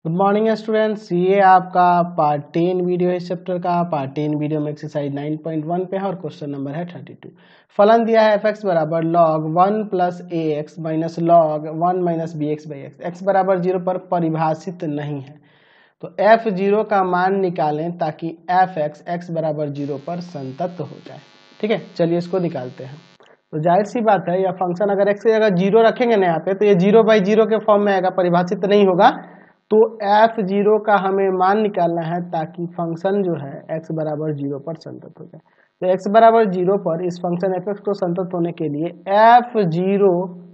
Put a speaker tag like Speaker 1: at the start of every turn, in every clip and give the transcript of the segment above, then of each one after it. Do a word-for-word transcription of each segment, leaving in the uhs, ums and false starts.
Speaker 1: Good morning students, ये आपका part ten video है इस चैप्टर का। पार्ट टेन वीडियो में एक्सरसाइज नाइन पॉइंट वन पे है और क्वेश्चन नंबर है थर्टी टू। फलन दिया है एफ एक्स बराबर log one plus A X minus log one minus B X by X. X बराबर जीरो पर परिभाषित नहीं है, तो एफ जीरो का मान निकालें ताकि एफ एक्स एक्स बराबर जीरो पर संतत हो जाए। ठीक है, चलिए इसको निकालते हैं। तो जाहिर सी बात है, यह फंक्शन अगर एक्स की जगह जीरो रखेंगे ना यहाँ पे, तो ये जीरो बाई जीरो के फॉर्म में आएगा, परिभाषित नहीं होगा। तो एफ जीरो का हमें मान निकालना है ताकि फंक्शन जो है एक्स बराबर जीरो पर संतत हो जाए। तो एक्स बराबर जीरो पर इस फंक्शन एफ एक्स को संतत होने के लिए एफ जीरो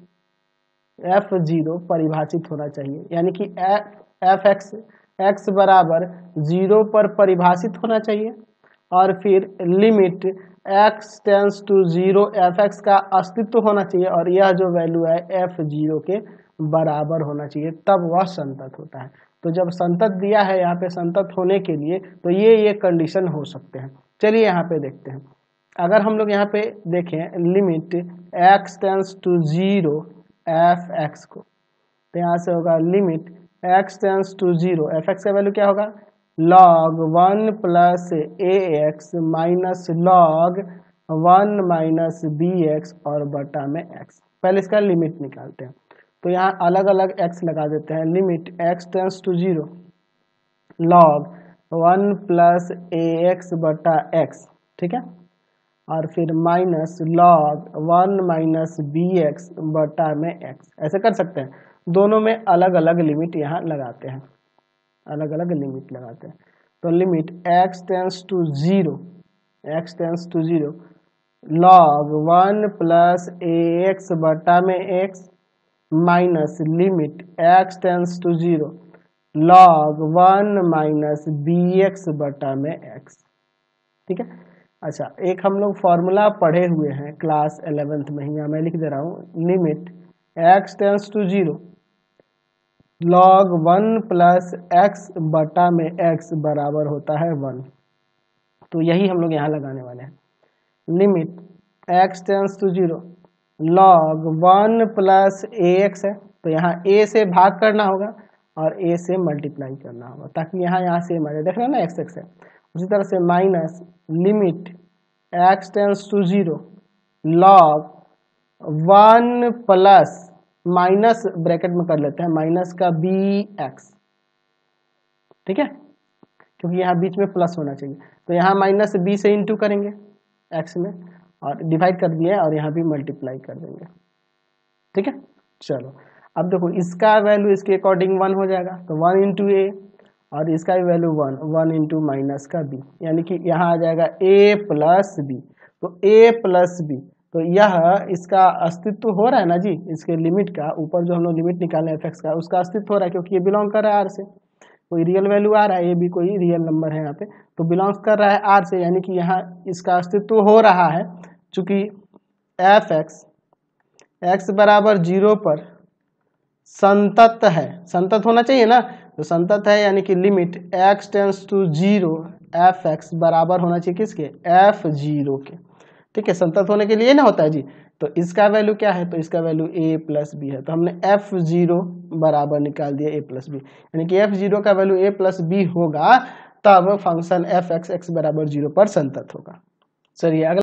Speaker 1: एफ जीरो परिभाषित होना चाहिए, यानी कि एफ एक्स एक्स बराबर जीरो पर परिभाषित होना चाहिए और फिर limit X tends to zero F X का अस्तित्व होना चाहिए और यह जो वैल्यू है एफ जीरो के बराबर होना चाहिए, तब वह संतत होता है। तो जब संतत दिया है यहाँ पे संतत होने के लिए, तो ये ये कंडीशन हो सकते हैं। चलिए यहाँ पे देखते हैं। अगर हम लोग यहाँ पे देखें limit X tends to zero F X को, तो यहाँ से होगा limit X tends to zero F X का वैल्यू क्या होगा, log one plus A X minus log one minus B X और बटा में एक्स। पहले इसका लिमिट निकालते हैं, तो यहाँ अलग अलग x लगा देते हैं। Limit x tends to zero log one plus A X बटा एक्स, ठीक है, और फिर minus log one minus B X बटा में x। ऐसे कर सकते हैं, दोनों में अलग अलग लिमिट यहाँ लगाते हैं, अलग अलग लिमिट लगाते हैं। तो limit x tends to zero x tends to zero log one plus A X बटा में x minus limit x tends to zero log one minus B X बटा में x। ठीक है, अच्छा एक हम लोग फॉर्मूला पढ़े हुए हैं क्लास इलेवेंथ में ही, मैं लिख दे रहा हूँ। Limit x tends to zero log one plus X बटा में x बराबर होता है वन। तो यही हम लोग यहाँ लगाने वाले हैं। Limit x tends to zero log one plus A X है, तो यहाँ a से भाग करना होगा और a से मल्टीप्लाई करना होगा ताकि यहाँ यहाँ से हमारे देख रहे हैं ना एक्स एक्स है। उसी तरह से minus limit x tends to zero log one plus minus bracket में कर लेते हैं माइनस का बी एक्स, ठीक है, क्योंकि यहाँ बीच में प्लस होना चाहिए। तो यहाँ माइनस बी से इंटू करेंगे x में और डिवाइड कर दिया और यहाँ भी मल्टीप्लाई कर देंगे। ठीक है, चलो अब देखो इसका वैल्यू इसके अकॉर्डिंग वन हो जाएगा, तो वन इंटू ए और इसका भी value one, one into minus का बी, यानी कि यहाँ आ जाएगा ए प्लस बी। तो ए प्लस बी, तो यह इसका अस्तित्व हो रहा है ना जी, इसके लिमिट का ऊपर जो हम लोग लिमिट निकाले एफ एक्स का, उसका अस्तित्व हो रहा है क्योंकि ये बिलोंग कर रहा है आर से, कोई रियल वैल्यू आ रहा है, ये भी कोई रियल नंबर है यहाँ पे, तो बिलोंग्स कर रहा है आर से, यानी कि यहाँ इसका अस्तित्व हो रहा है। चूंकि एफ एक्स एक्स बराबर जीरो पर संतत है, संतत होना चाहिए ना, तो संतत है यानी कि limit X tends to zero F X बराबर होना चाहिए किसके, एफ जीरो के। ठीक है, संतत होने के लिए ना होता है जी। तो इसका वैल्यू क्या है, तो इसका वैल्यू a प्लस बी है, तो हमने एफ जीरो बराबर निकाल दिया a प्लस बी, यानी कि एफ जीरो का वैल्यू a प्लस बी होगा, तब फंक्शन एफ एक्स एक्स बराबर जीरो पर संतत होगा। चलिए अगला